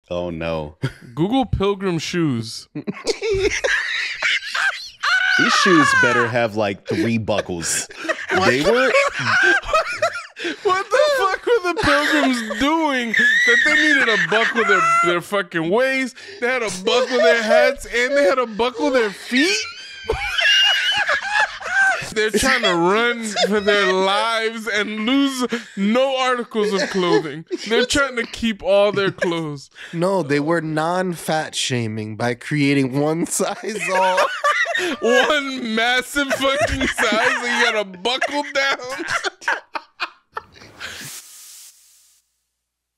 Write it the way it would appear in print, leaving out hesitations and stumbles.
Oh no. Google Pilgrim shoes. These shoes better have like 3 buckles. They were. What the fuck were the Pilgrims doing that they needed a buckle their fucking waist, they had a buckle their hats, and they had a buckle their feet? They're trying to run for their lives and lose no articles of clothing. They're trying to keep all their clothes. No, they were non-fat shaming by creating one size all. One massive fucking size and you got to buckle down.